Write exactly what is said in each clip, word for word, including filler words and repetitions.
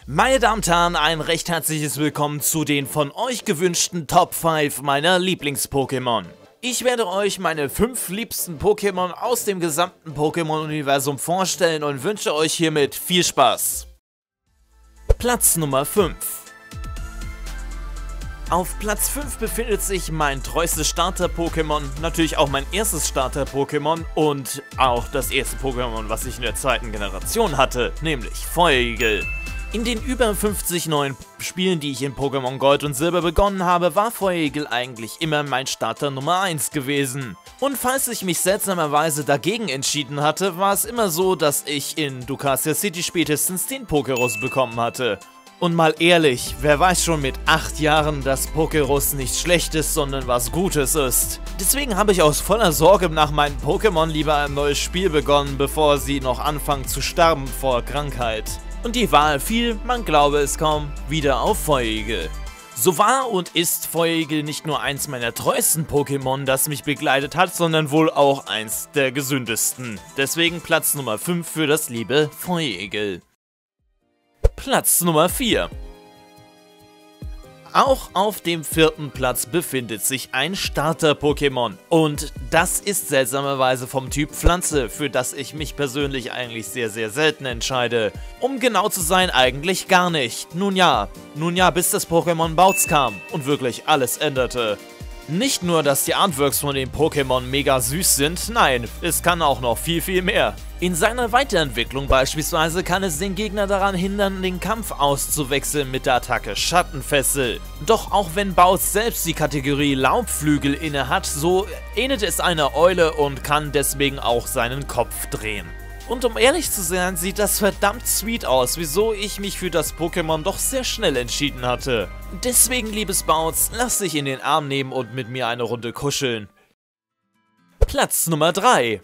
Meine Damen und Herren, ein recht herzliches Willkommen zu den von euch gewünschten Top fünf meiner Lieblings-Pokémon. Ich werde euch meine fünf liebsten Pokémon aus dem gesamten Pokémon-Universum vorstellen und wünsche euch hiermit viel Spaß. Platz Nummer fünf. Auf Platz fünf befindet sich mein treuestes Starter-Pokémon, natürlich auch mein erstes Starter-Pokémon und auch das erste Pokémon, was ich in der zweiten Generation hatte, nämlich Feuerigel. In den über fünfzig neuen Spielen, die ich in Pokémon Gold und Silber begonnen habe, war Feuerigel eigentlich immer mein Starter Nummer eins gewesen. Und falls ich mich seltsamerweise dagegen entschieden hatte, war es immer so, dass ich in Ducasia City spätestens den Pokerus bekommen hatte. Und mal ehrlich, wer weiß schon mit acht Jahren, dass Pokerus nicht schlecht ist, sondern was Gutes ist. Deswegen habe ich aus voller Sorge nach meinen Pokémon lieber ein neues Spiel begonnen, bevor sie noch anfangen zu sterben vor Krankheit. Und die Wahl fiel, man glaube es kaum, wieder auf Feuerigel. So war und ist Feuerigel nicht nur eins meiner treuesten Pokémon, das mich begleitet hat, sondern wohl auch eins der gesündesten. Deswegen Platz Nummer fünf für das liebe Feuerigel. Platz Nummer vier. Auch auf dem vierten Platz befindet sich ein Starter-Pokémon. Und das ist seltsamerweise vom Typ Pflanze, für das ich mich persönlich eigentlich sehr, sehr selten entscheide. Um genau zu sein, eigentlich gar nicht. Nun ja, nun ja, bis das Pokémon Bautz kam und wirklich alles änderte. Nicht nur, dass die Artworks von den Pokémon mega süß sind, nein, es kann auch noch viel, viel mehr. In seiner Weiterentwicklung beispielsweise kann es den Gegner daran hindern, den Kampf auszuwechseln mit der Attacke Schattenfessel. Doch auch wenn Bautz selbst die Kategorie Laubflügel innehat, so ähnelt es einer Eule und kann deswegen auch seinen Kopf drehen. Und um ehrlich zu sein, sieht das verdammt sweet aus, wieso ich mich für das Pokémon doch sehr schnell entschieden hatte. Deswegen, liebes Bautz, lass dich in den Arm nehmen und mit mir eine Runde kuscheln. Platz Nummer drei.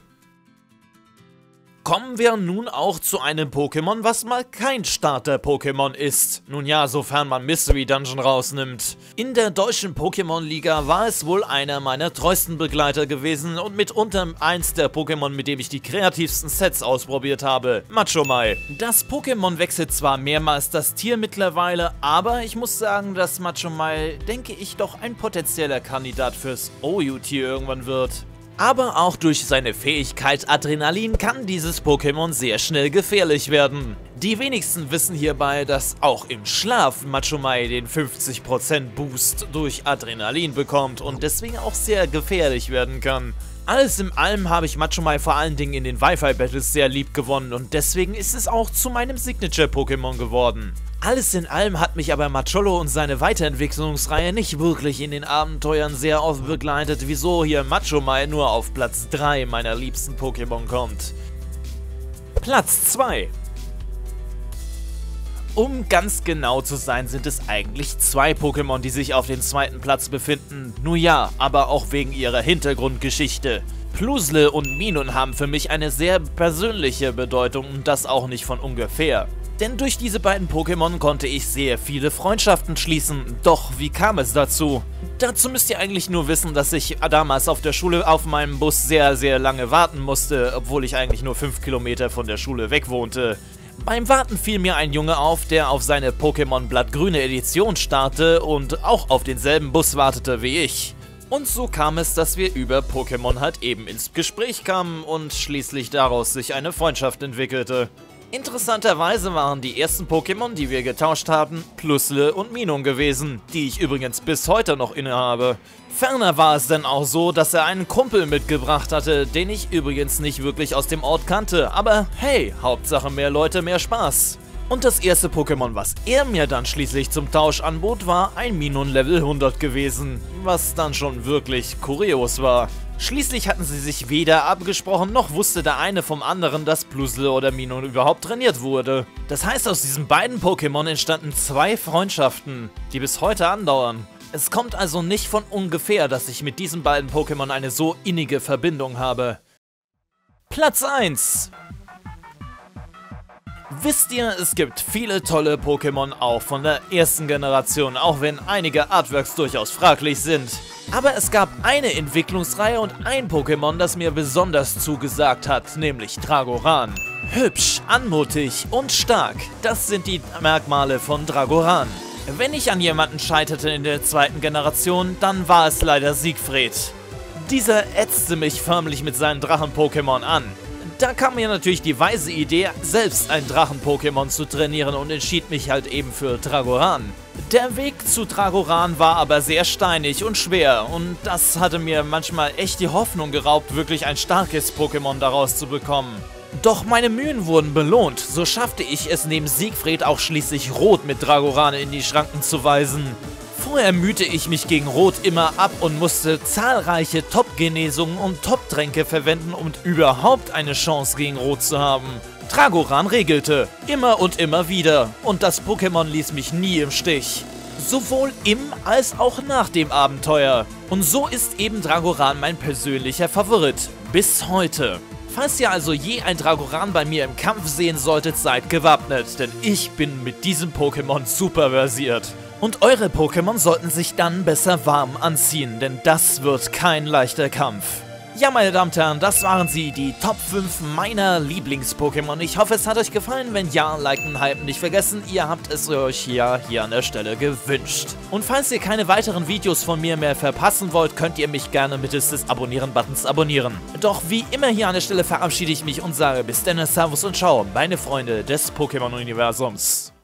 Kommen wir nun auch zu einem Pokémon, was mal kein Starter-Pokémon ist. Nun ja, sofern man Mystery Dungeon rausnimmt. In der deutschen Pokémon-Liga war es wohl einer meiner treuesten Begleiter gewesen und mitunter eins der Pokémon, mit dem ich die kreativsten Sets ausprobiert habe, Machomai. Das Pokémon wechselt zwar mehrmals das Tier mittlerweile, aber ich muss sagen, dass Machomai, denke ich, doch ein potenzieller Kandidat fürs O U-Tier irgendwann wird. Aber auch durch seine Fähigkeit Adrenalin kann dieses Pokémon sehr schnell gefährlich werden. Die wenigsten wissen hierbei, dass auch im Schlaf Machomai den fünfzig Prozent Boost durch Adrenalin bekommt und deswegen auch sehr gefährlich werden kann. Alles in allem habe ich Machomai vor allen Dingen in den Wi-Fi-Battles sehr lieb gewonnen und deswegen ist es auch zu meinem Signature-Pokémon geworden. Alles in allem hat mich aber Macholo und seine Weiterentwicklungsreihe nicht wirklich in den Abenteuern sehr oft begleitet, wieso hier Machomai nur auf Platz drei meiner liebsten Pokémon kommt. Platz zwei. Um ganz genau zu sein, sind es eigentlich zwei Pokémon, die sich auf dem zweiten Platz befinden. Nun ja, aber auch wegen ihrer Hintergrundgeschichte. Plusle und Minun haben für mich eine sehr persönliche Bedeutung und das auch nicht von ungefähr. Denn durch diese beiden Pokémon konnte ich sehr viele Freundschaften schließen. Doch wie kam es dazu? Dazu müsst ihr eigentlich nur wissen, dass ich damals auf der Schule auf meinem Bus sehr, sehr lange warten musste, obwohl ich eigentlich nur fünf Kilometer von der Schule weg wohnte. Beim Warten fiel mir ein Junge auf, der auf seine Pokémon Blattgrüne Edition starrte und auch auf denselben Bus wartete wie ich. Und so kam es, dass wir über Pokémon halt eben ins Gespräch kamen und schließlich daraus sich eine Freundschaft entwickelte. Interessanterweise waren die ersten Pokémon, die wir getauscht haben, Plusle und Minun gewesen, die ich übrigens bis heute noch innehabe. Ferner war es dann auch so, dass er einen Kumpel mitgebracht hatte, den ich übrigens nicht wirklich aus dem Ort kannte, aber hey, Hauptsache mehr Leute, mehr Spaß. Und das erste Pokémon, was er mir dann schließlich zum Tausch anbot, war ein Minun Level hundert gewesen, was dann schon wirklich kurios war. Schließlich hatten sie sich weder abgesprochen, noch wusste der eine vom anderen, dass Plusle oder Minun überhaupt trainiert wurde. Das heißt, aus diesen beiden Pokémon entstanden zwei Freundschaften, die bis heute andauern. Es kommt also nicht von ungefähr, dass ich mit diesen beiden Pokémon eine so innige Verbindung habe. Platz eins. Wisst ihr, es gibt viele tolle Pokémon auch von der ersten Generation, auch wenn einige Artworks durchaus fraglich sind. Aber es gab eine Entwicklungsreihe und ein Pokémon, das mir besonders zugesagt hat, nämlich Dragoran. Hübsch, anmutig und stark, das sind die Merkmale von Dragoran. Wenn ich an jemanden scheiterte in der zweiten Generation, dann war es leider Siegfried. Dieser ätzte mich förmlich mit seinen Drachen-Pokémon an. Da kam mir natürlich die weise Idee, selbst ein Drachen-Pokémon zu trainieren und entschied mich halt eben für Dragoran. Der Weg zu Dragoran war aber sehr steinig und schwer und das hatte mir manchmal echt die Hoffnung geraubt, wirklich ein starkes Pokémon daraus zu bekommen. Doch meine Mühen wurden belohnt, so schaffte ich es neben Siegfried auch schließlich Rot mit Dragoran in die Schranken zu weisen. Vorher mühte ich mich gegen Rot immer ab und musste zahlreiche Top-Genesungen und Top-Tränke verwenden, um überhaupt eine Chance gegen Rot zu haben. Dragoran regelte, immer und immer wieder, und das Pokémon ließ mich nie im Stich. Sowohl im als auch nach dem Abenteuer. Und so ist eben Dragoran mein persönlicher Favorit, bis heute. Falls ihr also je ein Dragoran bei mir im Kampf sehen solltet, seid gewappnet, denn ich bin mit diesem Pokémon super versiert. Und eure Pokémon sollten sich dann besser warm anziehen, denn das wird kein leichter Kampf. Ja, meine Damen und Herren, das waren sie, die Top fünf meiner Lieblings-Pokémon. Ich hoffe, es hat euch gefallen. Wenn ja, liken, hypen nicht vergessen. Ihr habt es euch ja hier an der Stelle gewünscht. Und falls ihr keine weiteren Videos von mir mehr verpassen wollt, könnt ihr mich gerne mittels des Abonnieren-Buttons abonnieren. Doch wie immer hier an der Stelle verabschiede ich mich und sage bis dann, Servus und Ciao, meine Freunde des Pokémon-Universums.